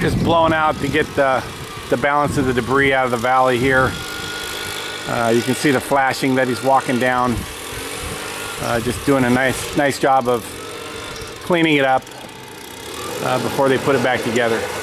just blowing out to get the balance of the debris out of the valley here. You can see the flashing that he's walking down. Just doing a nice job of cleaning it up before they put it back together.